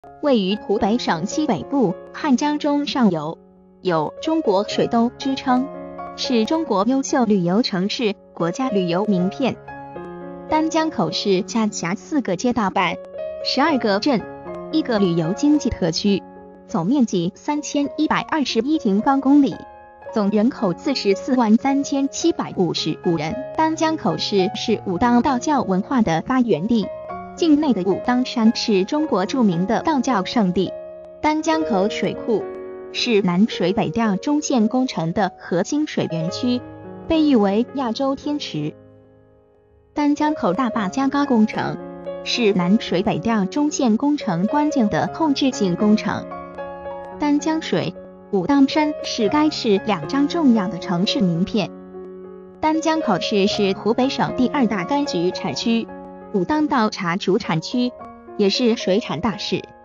位于湖北省西北部汉江中上游，有中国水都之称，是中国优秀旅游城市国家旅游名片。丹江口市下辖4个街道办、12个镇，1个旅游经济特区，总面积3121平方公里，总人口44万3755人。丹江口市是武当道教文化的发源地，境内的武当山是中国著名的道教圣地。丹江口水库是南水北调中线工程的核心水源区，被誉为亚洲天池。丹江口大坝加高工程是南水北调中线工程关键的控制性工程。丹江水、武当山是该市2张重要的城市名片。丹江口市是湖北省第2大柑橘产区，武当道茶主产区，也是水产大市。